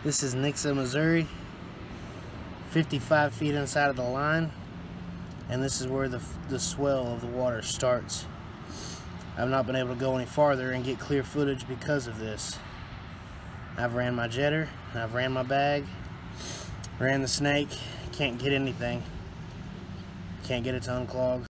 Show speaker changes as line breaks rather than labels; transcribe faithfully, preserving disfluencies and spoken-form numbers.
This is Nixa, Missouri, fifty-five feet inside of the line, and this is where the, the swell of the water starts. I've not been able to go any farther and get clear footage because of this. I've ran my jetter, I've ran my bag, ran the snake, can't get anything, can't get it to unclog.